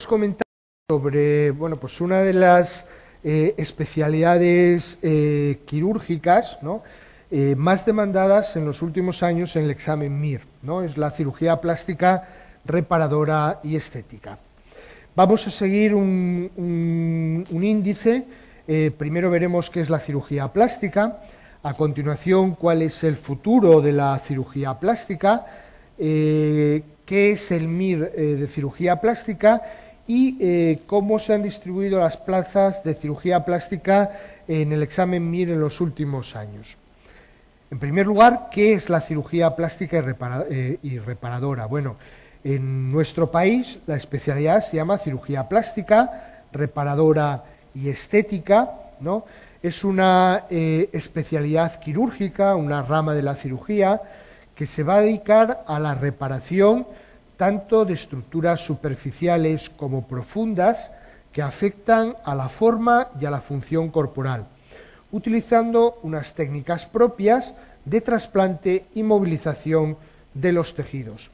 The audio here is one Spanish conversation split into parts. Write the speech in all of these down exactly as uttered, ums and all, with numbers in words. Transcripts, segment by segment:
Comentar sobre, bueno, pues una de las eh, especialidades eh, quirúrgicas, ¿no?, eh, más demandadas en los últimos años en el examen M I R, ¿no?, es la cirugía plástica reparadora y estética. Vamos a seguir un, un, un índice. Eh, primero veremos qué es la cirugía plástica, a continuación cuál es el futuro de la cirugía plástica, eh, qué es el M I R eh, de cirugía plástica y eh, cómo se han distribuido las plazas de cirugía plástica en el examen M I R en los últimos años. En primer lugar, ¿qué es la cirugía plástica y, repara, eh, y reparadora? Bueno, en nuestro país la especialidad se llama cirugía plástica, reparadora y estética, ¿no? Es una eh, especialidad quirúrgica, una rama de la cirugía que se va a dedicar a la reparación tanto de estructuras superficiales como profundas que afectan a la forma y a la función corporal, utilizando unas técnicas propias de trasplante y movilización de los tejidos.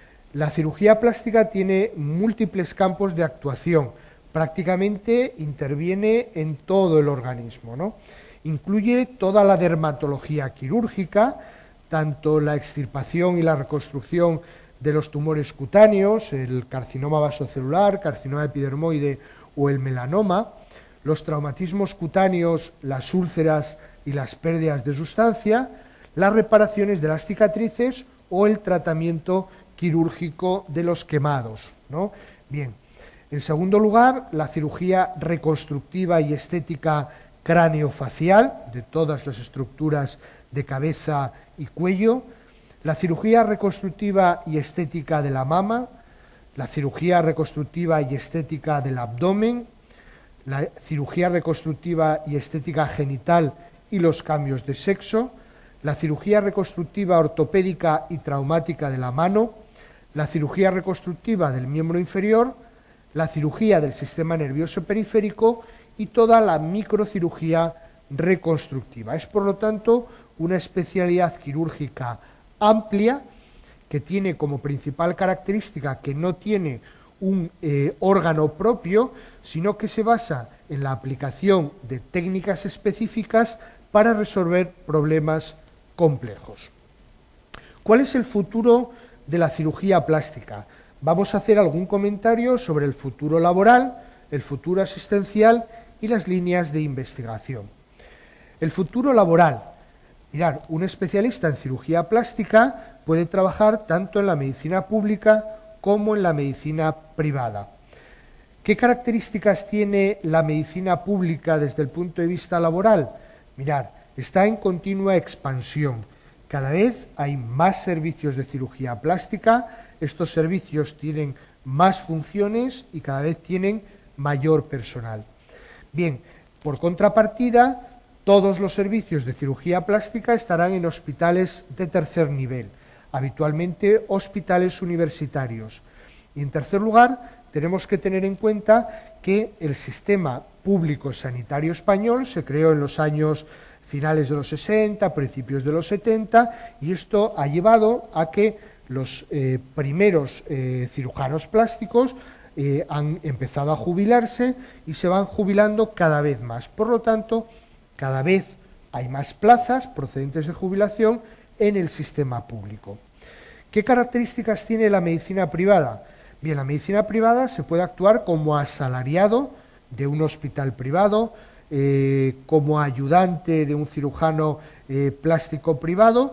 La cirugía plástica tiene múltiples campos de actuación, prácticamente interviene en todo el organismo, ¿no? Incluye toda la dermatología quirúrgica, tanto la extirpación y la reconstrucción de los tumores cutáneos, el carcinoma vasocelular, carcinoma epidermoide o el melanoma, los traumatismos cutáneos, las úlceras y las pérdidas de sustancia, las reparaciones de las cicatrices o el tratamiento quirúrgico de los quemados, ¿no? Bien, en segundo lugar, la cirugía reconstructiva y estética craneofacial de todas las estructuras de cabeza y cuello, la cirugía reconstructiva y estética de la mama, la cirugía reconstructiva y estética del abdomen, la cirugía reconstructiva y estética genital y los cambios de sexo, la cirugía reconstructiva ortopédica y traumática de la mano, la cirugía reconstructiva del miembro inferior, la cirugía del sistema nervioso periférico y toda la microcirugía reconstructiva. Es, por lo tanto, una especialidad quirúrgica amplia que tiene como principal característica que no tiene un eh, órgano propio, sino que se basa en la aplicación de técnicas específicas para resolver problemas complejos. ¿Cuál es el futuro de la cirugía plástica? Vamos a hacer algún comentario sobre el futuro laboral, el futuro asistencial y las líneas de investigación. El futuro laboral. Mirad, un especialista en cirugía plástica puede trabajar tanto en la medicina pública como en la medicina privada. ¿Qué características tiene la medicina pública desde el punto de vista laboral? Mirad, está en continua expansión. Cada vez hay más servicios de cirugía plástica, estos servicios tienen más funciones y cada vez tienen mayor personal. Bien, por contrapartida, todos los servicios de cirugía plástica estarán en hospitales de tercer nivel, habitualmente hospitales universitarios. Y en tercer lugar, tenemos que tener en cuenta que el sistema público sanitario español se creó en los años finales de los sesenta, principios de los setenta, y esto ha llevado a que los eh, primeros eh, cirujanos plásticos eh, han empezado a jubilarse y se van jubilando cada vez más. Por lo tanto, cada vez hay más plazas procedentes de jubilación en el sistema público. ¿Qué características tiene la medicina privada? Bien, la medicina privada se puede actuar como asalariado de un hospital privado, eh, como ayudante de un cirujano eh, plástico privado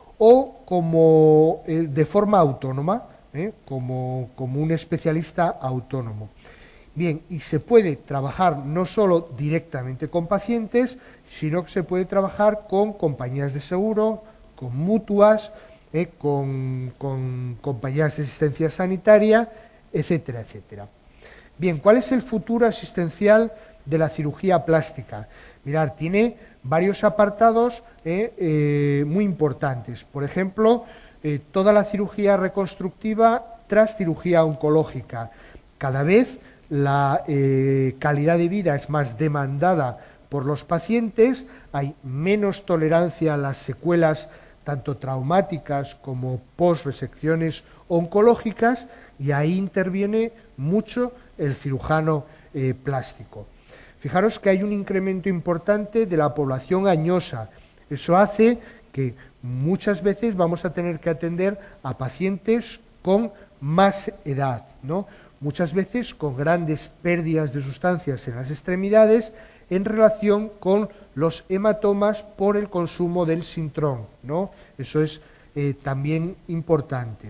o como eh, de forma autónoma, eh, como, como un especialista autónomo. Bien, y se puede trabajar no solo directamente con pacientes, sino que se puede trabajar con compañías de seguro, con mutuas, eh, con, con compañías de asistencia sanitaria, etcétera, etcétera. Bien, ¿cuál es el futuro asistencial de la cirugía plástica? Mirad, tiene varios apartados eh, eh, muy importantes. Por ejemplo, eh, toda la cirugía reconstructiva tras cirugía oncológica. Cada vez la eh, calidad de vida es más demandada por los pacientes, hay menos tolerancia a las secuelas tanto traumáticas como post-resecciones oncológicas, y ahí interviene mucho el cirujano eh, plástico. Fijaros que hay un incremento importante de la población añosa. Eso hace que muchas veces vamos a tener que atender a pacientes con más edad, ¿no? Muchas veces con grandes pérdidas de sustancias en las extremidades en relación con los hematomas por el consumo del sintrón, ¿no? Eso es eh, también importante.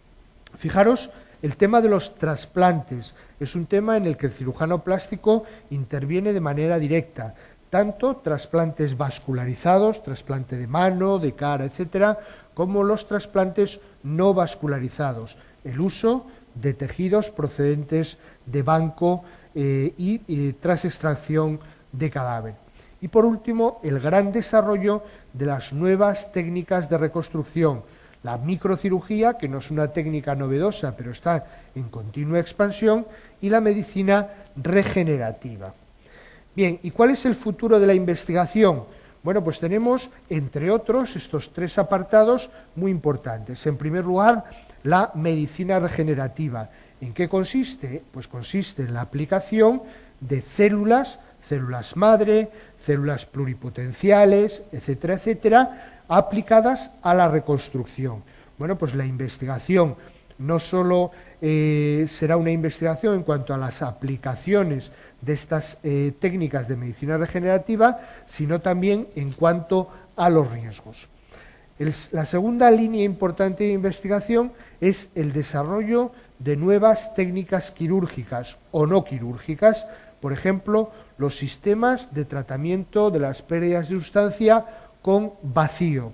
Fijaros, el tema de los trasplantes es un tema en el que el cirujano plástico interviene de manera directa, tanto trasplantes vascularizados, trasplante de mano, de cara, etcétera, como los trasplantes no vascularizados, el uso de tejidos procedentes de banco eh, y, y tras extracción de cadáver. Y por último, el gran desarrollo de las nuevas técnicas de reconstrucción, la microcirugía, que no es una técnica novedosa, pero está en continua expansión, y la medicina regenerativa. Bien, ¿y cuál es el futuro de la investigación? Bueno, pues tenemos, entre otros, estos tres apartados muy importantes. En primer lugar, la medicina regenerativa. ¿En qué consiste? Pues consiste en la aplicación de células, células madre, células pluripotenciales, etcétera, etcétera, aplicadas a la reconstrucción. Bueno, pues la investigación no solo eh, será una investigación en cuanto a las aplicaciones de estas eh, técnicas de medicina regenerativa, sino también en cuanto a los riesgos. El, la segunda línea importante de investigación es el desarrollo de nuevas técnicas quirúrgicas o no quirúrgicas, por ejemplo, los sistemas de tratamiento de las pérdidas de sustancia con vacío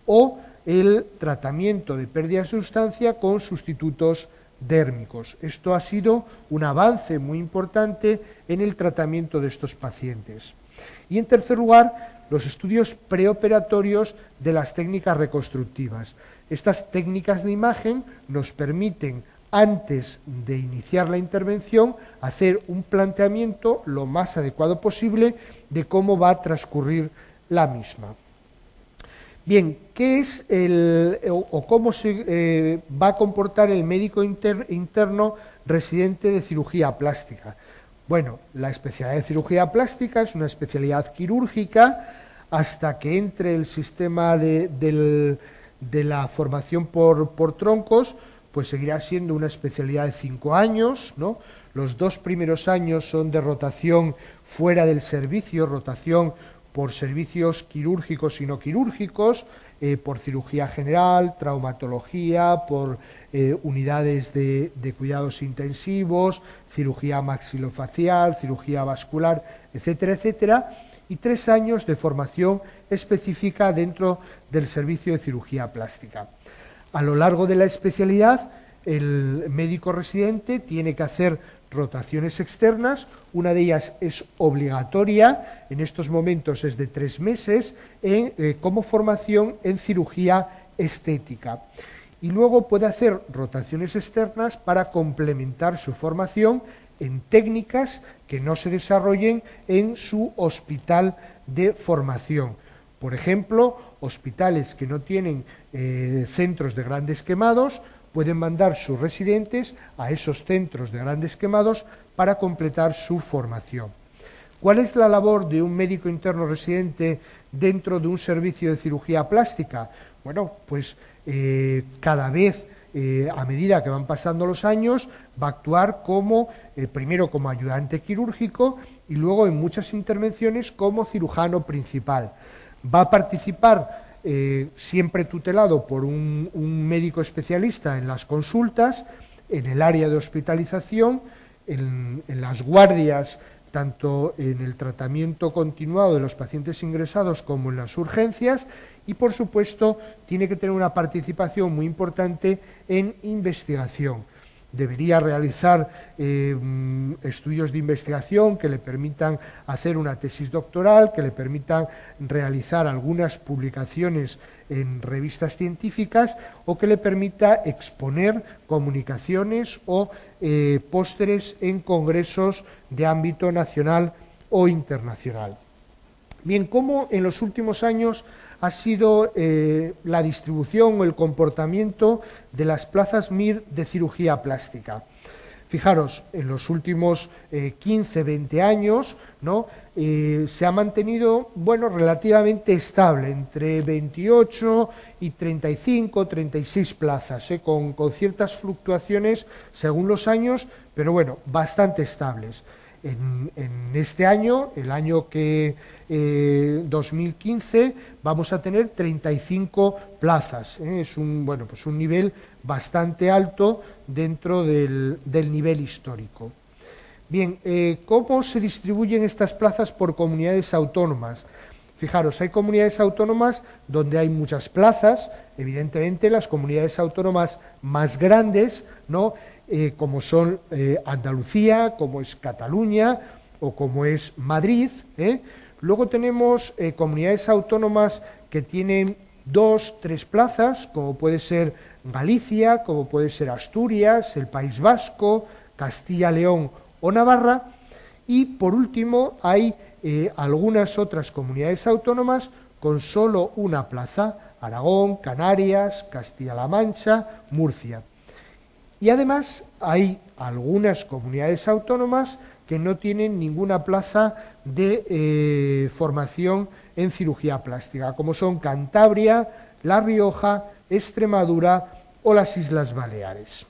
o el tratamiento de pérdidas de sustancia con sustitutos dérmicos. Esto ha sido un avance muy importante en el tratamiento de estos pacientes. Y en tercer lugar, los estudios preoperatorios de las técnicas reconstructivas. Estas técnicas de imagen nos permiten, antes de iniciar la intervención, hacer un planteamiento lo más adecuado posible de cómo va a transcurrir la misma. Bien, ¿qué es el, o, o cómo se eh, va a comportar el médico inter, interno residente de cirugía plástica? Bueno, la especialidad de cirugía plástica es una especialidad quirúrgica hasta que entre el sistema de, del, de la formación por, por troncos, pues seguirá siendo una especialidad de cinco años, ¿no? Los dos primeros años son de rotación fuera del servicio, rotación por servicios quirúrgicos y no quirúrgicos, eh, por cirugía general, traumatología, por eh, unidades de, de cuidados intensivos, cirugía maxilofacial, cirugía vascular, etcétera, etcétera, y tres años de formación específica dentro del servicio de cirugía plástica. A lo largo de la especialidad, el médico residente tiene que hacer rotaciones externas, una de ellas es obligatoria, en estos momentos es de tres meses, en, eh, como formación en cirugía estética. Y luego puede hacer rotaciones externas para complementar su formación en técnicas que no se desarrollen en su hospital de formación. Por ejemplo, hospitales que no tienen eh, centros de grandes quemados pueden mandar sus residentes a esos centros de grandes quemados para completar su formación. ¿Cuál es la labor de un médico interno residente dentro de un servicio de cirugía plástica? Bueno, pues eh, cada vez, eh, a medida que van pasando los años, va a actuar como, eh, primero como ayudante quirúrgico y luego en muchas intervenciones como cirujano principal. Va a participar Eh, siempre tutelado por un, un médico especialista en las consultas, en el área de hospitalización, en, en las guardias, tanto en el tratamiento continuado de los pacientes ingresados como en las urgencias, y por supuesto tiene que tener una participación muy importante en investigación. Debería realizar eh, estudios de investigación que le permitan hacer una tesis doctoral, que le permitan realizar algunas publicaciones en revistas científicas o que le permita exponer comunicaciones o eh, pósteres en congresos de ámbito nacional o internacional. Bien, ¿cómo en los últimos años ha sido eh, la distribución o el comportamiento de las plazas M I R de cirugía plástica? Fijaros, en los últimos eh, quince, veinte años, ¿no? eh, se ha mantenido, bueno, relativamente estable, entre veintiocho y treinta y cinco, treinta y seis plazas, ¿eh? con, con ciertas fluctuaciones según los años, pero bueno, bastante estables. En, en este año, el año que eh, dos mil quince, vamos a tener treinta y cinco plazas. ¿eh? Es un, bueno, pues un nivel bastante alto dentro del, del nivel histórico. Bien, eh, ¿cómo se distribuyen estas plazas por comunidades autónomas? Fijaros, hay comunidades autónomas donde hay muchas plazas, evidentemente las comunidades autónomas más grandes, ¿no? Eh, como son eh, Andalucía, como es Cataluña o como es Madrid. ¿eh? Luego tenemos eh, comunidades autónomas que tienen dos, tres plazas, como puede ser Galicia, como puede ser Asturias, el País Vasco, Castilla, León o Navarra. Y por último hay eh, algunas otras comunidades autónomas con solo una plaza: Aragón, Canarias, Castilla-La Mancha, Murcia. Y además hay algunas comunidades autónomas que no tienen ninguna plaza de eh, formación en cirugía plástica, como son Cantabria, La Rioja, Extremadura o las Islas Baleares.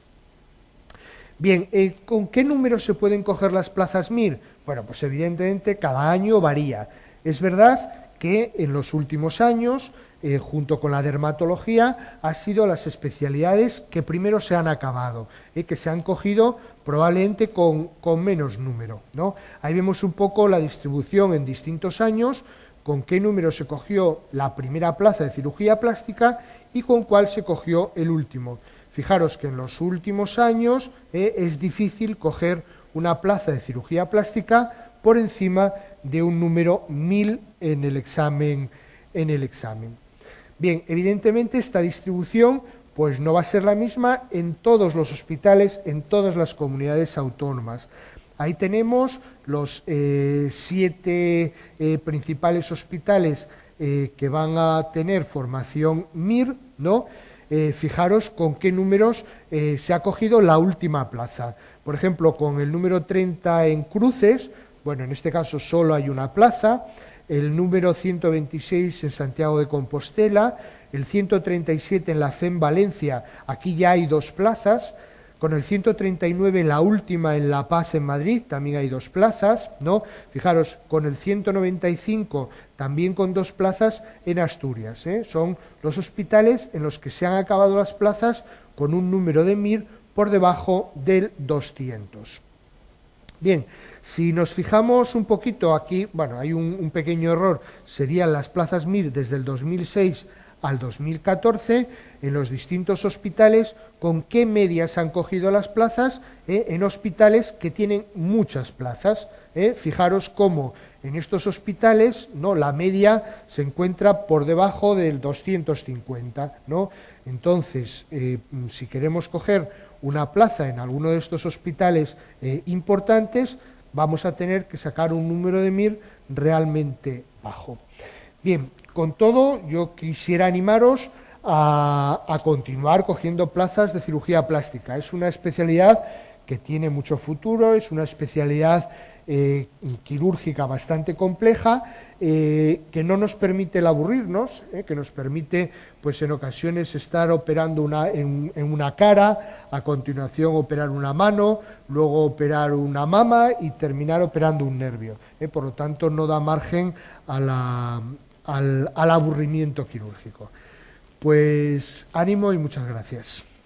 Bien, eh, ¿con qué número se pueden coger las plazas M I R? Bueno, pues evidentemente cada año varía. Es verdad que en los últimos años, eh, junto con la dermatología, han sido las especialidades que primero se han acabado, eh, que se han cogido probablemente con, con menos número, ¿no? Ahí vemos un poco la distribución en distintos años, con qué número se cogió la primera plaza de cirugía plástica y con cuál se cogió el último. Fijaros que en los últimos años eh, es difícil coger una plaza de cirugía plástica por encima de un número mil en el examen. En el examen. Bien, evidentemente esta distribución pues no va a ser la misma en todos los hospitales, en todas las comunidades autónomas. Ahí tenemos los eh, siete eh, principales hospitales eh, que van a tener formación M I R, ¿no? Eh, fijaros con qué números eh, se ha cogido la última plaza. Por ejemplo, con el número treinta en Cruces, bueno, en este caso solo hay una plaza, el número ciento veintiséis en Santiago de Compostela, el ciento treinta y siete en la C E M Valencia, aquí ya hay dos plazas, con el ciento treinta y nueve, la última en La Paz en Madrid, también hay dos plazas, ¿no? Fijaros, con el ciento noventa y cinco, también con dos plazas en Asturias, ¿eh? Son los hospitales en los que se han acabado las plazas con un número de M I R por debajo del doscientos. Bien, si nos fijamos un poquito aquí, bueno, hay un, un pequeño error, serían las plazas M I R desde el dos mil seis al dos mil catorce, en los distintos hospitales, con qué medias han cogido las plazas, eh, en hospitales que tienen muchas plazas. Eh. Fijaros cómo en estos hospitales, ¿no?, la media se encuentra por debajo del doscientos cincuenta, ¿no? Entonces, eh, si queremos coger una plaza en alguno de estos hospitales eh, importantes, vamos a tener que sacar un número de M I R realmente bajo. Bien, con todo, yo quisiera animaros a, a continuar cogiendo plazas de cirugía plástica. Es una especialidad que tiene mucho futuro, es una especialidad eh, quirúrgica bastante compleja, eh, que no nos permite el aburrirnos, eh, que nos permite, pues en ocasiones, estar operando una, en, en una cara, a continuación operar una mano, luego operar una mama y terminar operando un nervio. Eh, por lo tanto, no da margen a la, al, al aburrimiento quirúrgico. Pues ánimo y muchas gracias.